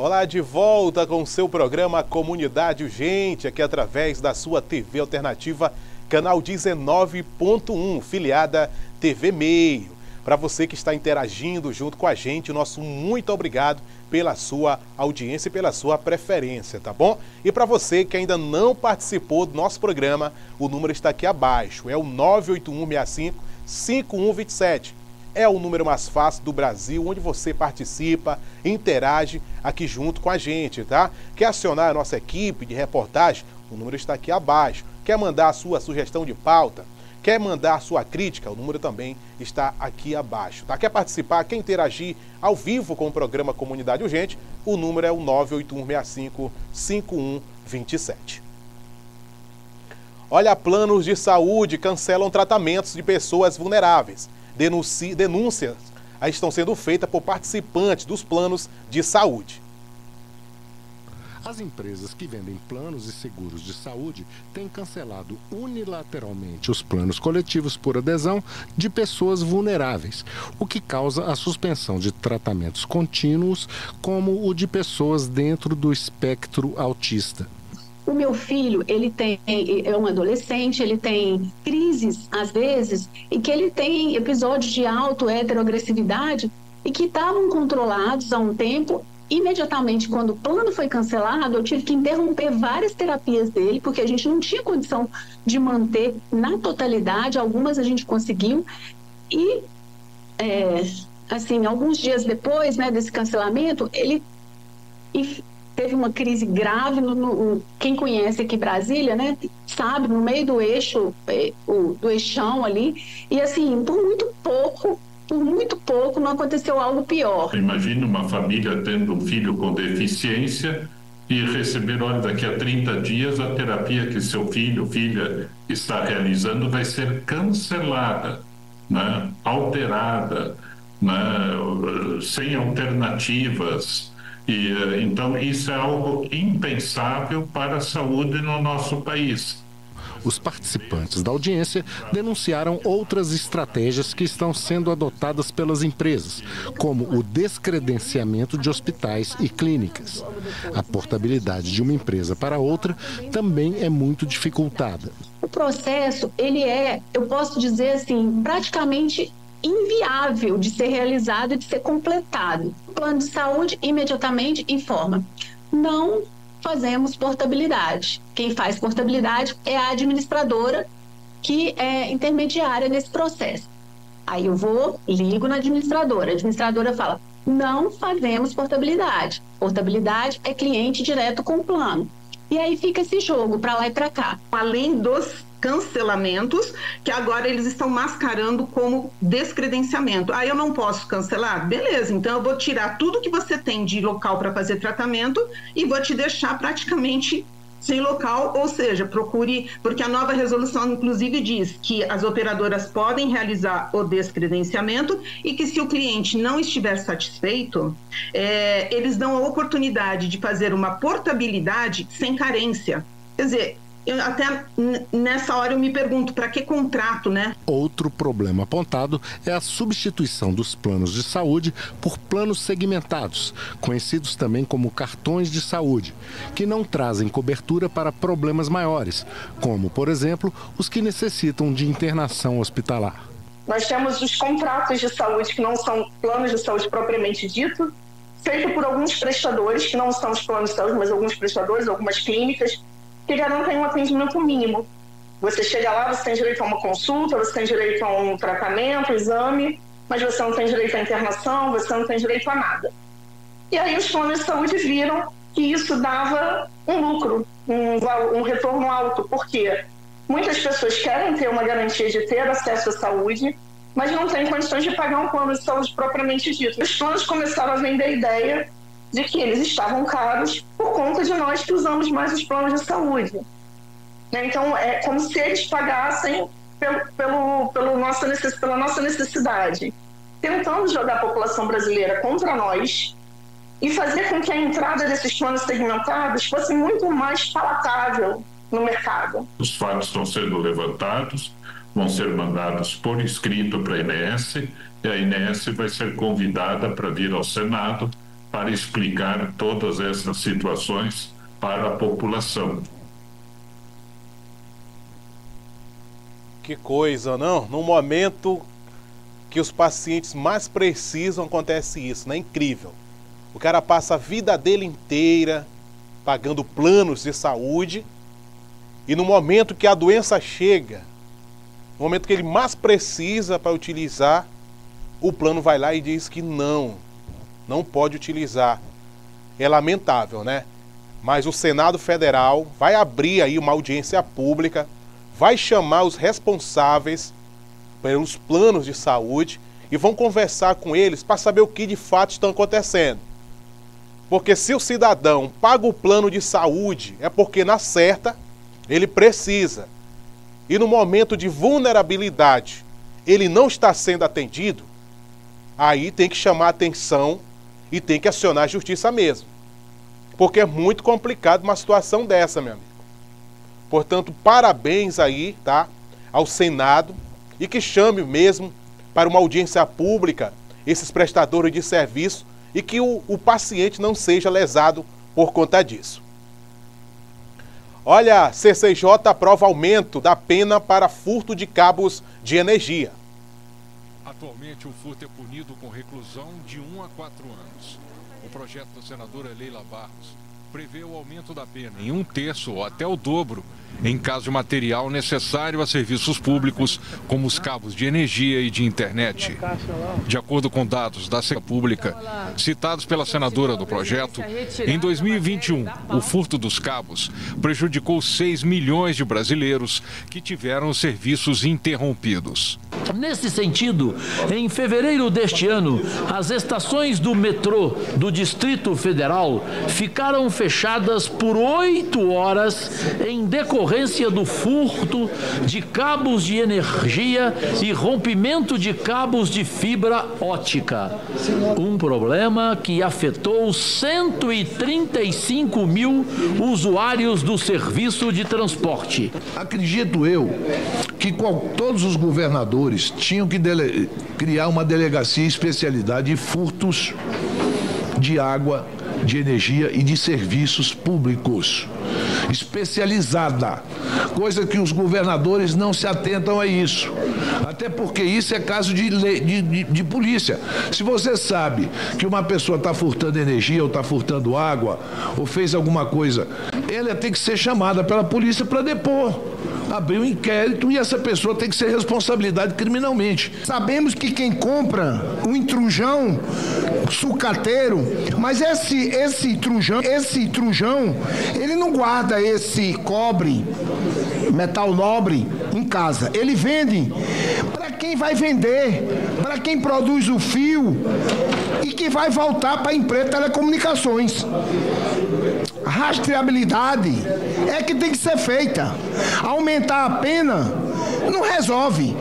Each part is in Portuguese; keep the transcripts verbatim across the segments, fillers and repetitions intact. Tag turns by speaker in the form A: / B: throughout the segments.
A: Olá, de volta com o seu programa Comunidade Urgente, aqui através da sua T V Alternativa, canal dezenove ponto um, filiada T V Meio. Para você que está interagindo junto com a gente, nosso muito obrigado pela sua audiência e pela sua preferência, tá bom? E para você que ainda não participou do nosso programa, o número está aqui abaixo, é o nove oito um seis cinco, cinco um dois sete. É o número mais fácil do Brasil, onde você participa, interage aqui junto com a gente, tá? Quer acionar a nossa equipe de reportagem? O número está aqui abaixo. Quer mandar a sua sugestão de pauta? Quer mandar a sua crítica? O número também está aqui abaixo, tá? Quer participar? Quer interagir ao vivo com o programa Comunidade Urgente? O número é o nove oito um seis cinco, cinco um dois sete. Olha, planos de saúde cancelam tratamentos de pessoas vulneráveis. Denunci... Denúncias estão sendo feitas por participantes dos planos de saúde.
B: As empresas que vendem planos e seguros de saúde têm cancelado unilateralmente os planos coletivos por adesão de pessoas vulneráveis, o que causa a suspensão de tratamentos contínuos, como o de pessoas dentro do espectro autista.
C: O meu filho, ele tem, é um adolescente, ele tem crises, às vezes, e que ele tem episódios de auto-heteroagressividade e que estavam controlados há um tempo. Imediatamente, quando o plano foi cancelado, eu tive que interromper várias terapias dele, porque a gente não tinha condição de manter na totalidade, algumas a gente conseguiu. E, é, assim, alguns dias depois, né, desse cancelamento, ele... E, teve uma crise grave, no, no, quem conhece aqui Brasília, né, sabe, no meio do eixo, o, do eixão ali, e assim, por muito pouco, por muito pouco não aconteceu algo pior.
D: Imagine uma família tendo um filho com deficiência e receber, olha, daqui a trinta dias a terapia que seu filho, filha está realizando vai ser cancelada, né, alterada, né, sem alternativas. E, então, isso é algo impensável para a saúde no nosso país.
B: Os participantes da audiência denunciaram outras estratégias que estão sendo adotadas pelas empresas, como o descredenciamento de hospitais e clínicas. A portabilidade de uma empresa para outra também é muito dificultada.
C: O processo, ele é, eu posso dizer assim, praticamente inviável de ser realizado e de ser completado. O plano de saúde imediatamente informa: não fazemos portabilidade. Quem faz portabilidade é a administradora, que é intermediária nesse processo. Aí eu vou, ligo na administradora. A administradora fala: não fazemos portabilidade. Portabilidade é cliente direto com o plano. E aí fica esse jogo para lá e para cá.
E: Além dos cancelamentos, que agora eles estão mascarando como descredenciamento. Ah, eu não posso cancelar? Beleza, então eu vou tirar tudo que você tem de local para fazer tratamento e vou te deixar praticamente sem local, ou seja, procure, porque a nova resolução inclusive diz que as operadoras podem realizar o descredenciamento e que se o cliente não estiver satisfeito, é, eles dão a oportunidade de fazer uma portabilidade sem carência. Quer dizer, eu até nessa hora eu me pergunto, para que contrato, né?
B: Outro problema apontado é a substituição dos planos de saúde por planos segmentados, conhecidos também como cartões de saúde, que não trazem cobertura para problemas maiores, como, por exemplo, os que necessitam de internação hospitalar.
F: Nós temos os contratos de saúde, que não são planos de saúde propriamente dito, feito por alguns prestadores, que não são os planos de saúde, mas alguns prestadores, algumas clínicas, que garantem um atendimento mínimo. Você chega lá, você tem direito a uma consulta, você tem direito a um tratamento, exame, mas você não tem direito à internação, você não tem direito a nada. E aí os planos de saúde viram que isso dava um lucro, um, um retorno alto, porque muitas pessoas querem ter uma garantia de ter acesso à saúde, mas não têm condições de pagar um plano de saúde propriamente dito. Os planos começaram a vender a ideia de que eles estavam caros por conta de nós que usamos mais os planos de saúde. Então, é como se eles pagassem pelo, pelo, pelo nossa necess, pela nossa necessidade, tentando jogar a população brasileira contra nós e fazer com que a entrada desses planos segmentados fosse muito mais palatável no mercado.
D: Os fatos estão sendo levantados, vão ser mandados por escrito para a I N E S, e a I N E S vai ser convidada para vir ao Senado para explicar todas essas situações para a população.
A: Que coisa, não? No momento que os pacientes mais precisam, acontece isso, né? Incrível. O cara passa a vida dele inteira pagando planos de saúde e no momento que a doença chega, no momento que ele mais precisa para utilizar, o plano vai lá e diz que não, não pode utilizar. É lamentável, né? Mas o Senado Federal vai abrir aí uma audiência pública, vai chamar os responsáveis pelos planos de saúde e vão conversar com eles para saber o que de fato está acontecendo. Porque se o cidadão paga o plano de saúde, é porque na certa ele precisa. E no momento de vulnerabilidade, ele não está sendo atendido, aí tem que chamar a atenção e tem que acionar a justiça mesmo. Porque é muito complicado uma situação dessa, meu amigo. Portanto, parabéns aí, tá, ao Senado e que chame mesmo para uma audiência pública esses prestadores de serviço e que o, o paciente não seja lesado por conta disso. Olha, C C J aprova aumento da pena para furto de cabos de energia.
G: Atualmente, o furto é punido com reclusão de um a quatro anos. O projeto da senadora Leila Barros prevê o aumento da pena em um terço ou até o dobro em caso de material necessário a serviços públicos, como os cabos de energia e de internet. De acordo com dados da Secretaria Pública, citados pela senadora do projeto, em dois mil e vinte e um, o furto dos cabos prejudicou seis milhões de brasileiros que tiveram os serviços interrompidos.
H: Nesse sentido, em fevereiro deste ano, as estações do metrô do Distrito Federal ficaram fechadas por oito horas em decorrência do furto de cabos de energia e rompimento de cabos de fibra ótica. Um problema que afetou cento e trinta e cinco mil usuários do serviço de transporte.
I: Acredito eu que qual, todos os governadores tinham que dele, criar uma delegacia especialidade de furtos de água, de energia e de serviços públicos, especializada, coisa que os governadores não se atentam a isso, até porque isso é caso de, lei, de, de, de polícia. Se você sabe que uma pessoa está furtando energia ou está furtando água ou fez alguma coisa, ela tem que ser chamada pela polícia para depor, abrir um inquérito e essa pessoa tem que ser responsabilizada criminalmente.
J: Sabemos que quem compra um intrujão, sucateiro, mas esse, esse trujão, esse trujão, ele não guarda esse cobre, metal nobre em casa. Ele vende para quem vai vender, para quem produz o fio e que vai voltar para a empresa de telecomunicações. A rastreabilidade é que tem que ser feita. Aumentar a pena não resolve.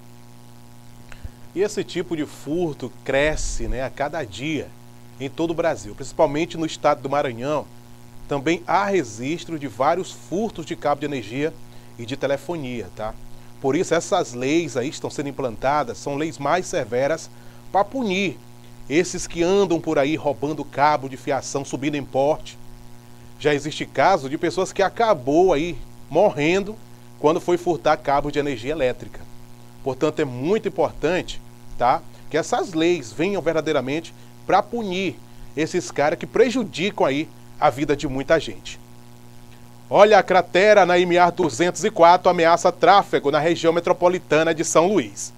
A: E esse tipo de furto cresce, né, a cada dia em todo o Brasil, principalmente no estado do Maranhão. Também há registro de vários furtos de cabo de energia e de telefonia, tá? Por isso essas leis aí estão sendo implantadas, são leis mais severas para punir esses que andam por aí roubando cabo de fiação, subindo em porte. Já existe caso de pessoas que acabou aí morrendo quando foi furtar cabo de energia elétrica. Portanto, é muito importante, tá, que essas leis venham verdadeiramente para punir esses caras que prejudicam aí a vida de muita gente. Olha, a cratera na M A duzentos e quatro ameaça tráfego na região metropolitana de São Luís.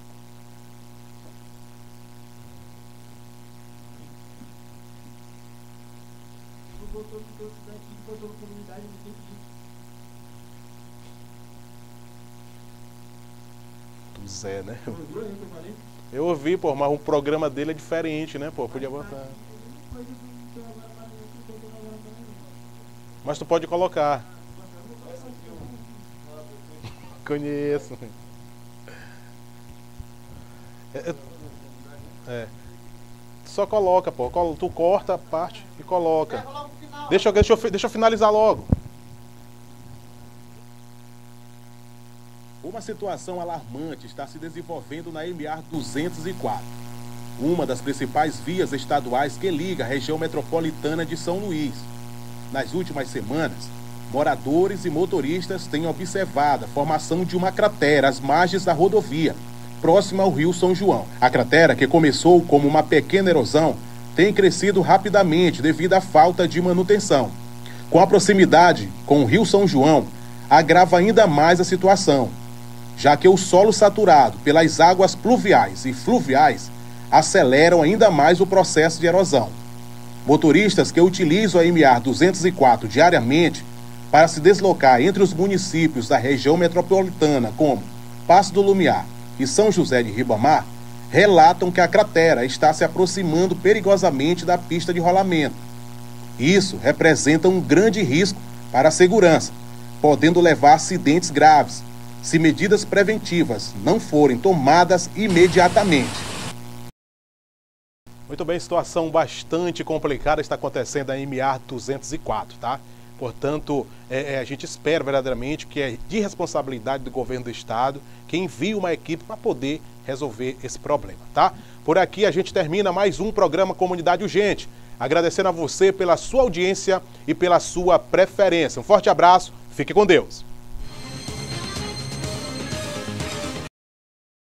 A: Pois é, né? Eu ouvi, pô, mas o programa dele é diferente, né, pô? Podia botar. Mas tu pode colocar. Conheço. É, é. Só coloca, pô. Tu corta a parte e coloca. Deixa, deixa, eu, deixa eu finalizar logo. Uma situação alarmante está se desenvolvendo na M A duzentos e quatro. uma das principais vias estaduais que liga a região metropolitana de São Luís. Nas últimas semanas, moradores e motoristas têm observado a formação de uma cratera às margens da rodovia, próxima ao Rio São João. A cratera, que começou como uma pequena erosão, tem crescido rapidamente devido à falta de manutenção. Com a proximidade com o Rio São João, agrava ainda mais a situação, já que o solo saturado pelas águas pluviais e fluviais aceleram ainda mais o processo de erosão. Motoristas que utilizam a M A duzentos e quatro diariamente para se deslocar entre os municípios da região metropolitana, como Passo do Lumiar e São José de Ribamar, relatam que a cratera está se aproximando perigosamente da pista de rolamento. Isso representa um grande risco para a segurança, podendo levar a acidentes graves, se medidas preventivas não forem tomadas imediatamente. Muito bem, situação bastante complicada está acontecendo na M A duzentos e quatro, tá? Portanto, é, é, a gente espera verdadeiramente que é de responsabilidade do governo do estado que envie uma equipe para poder resolver esse problema, tá? Por aqui a gente termina mais um programa Comunidade Urgente. Agradecendo a você pela sua audiência e pela sua preferência. Um forte abraço, fique com Deus.